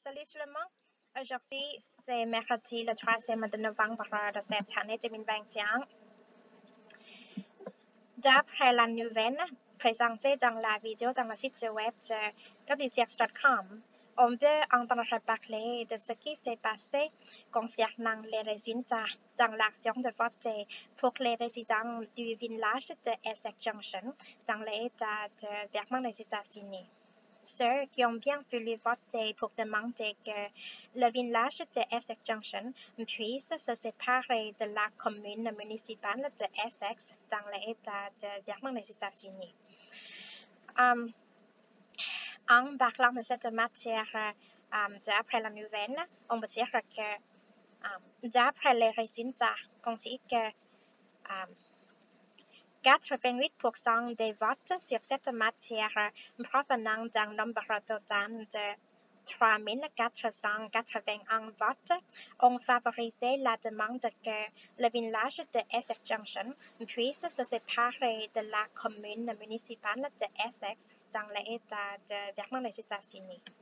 Salut tout le monde. Aujourd'hui, c'est mercredi le 3e de novembre de cette année 2021. D'après la nouvelle présentée dans la vidéo dans le site web de wcx.com, on peut entendre parler de ce qui s'est passé concernant les résultats dans l'action de vote pour les résidents du village de Essex Junction dans l'État de Vermont des États-Unis. Ceux qui ont bien voulu voter pour demander que le village de Essex Junction puisse se séparer de la commune municipale de Essex dans l'État de Vermont des États-Unis. En parlant de cette matière, d'après la nouvelle, on peut dire que d'après les résultats, on dit que 88% des votes sur cette matière provenant d'un nombre total de 3481 votes ont favorisé la demande que le village de Essex Junction puisse se séparer de la commune municipale de Essex dans l'État de Vermont des États-Unis.